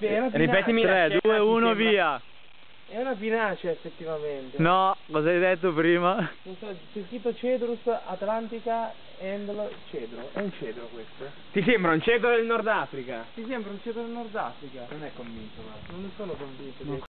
Ripetimi 3, 2, 1, via. È una pinacea effettivamente. No, cosa hai detto prima? Non so, c'è scritto Cedrus Atlantica Endlo Cedro. È un cedro questo? Ti sembra un cedro del Nord Africa? Ti sembra un cedro del Nord Africa? Non è convinto, guarda. Non ne sono convinto.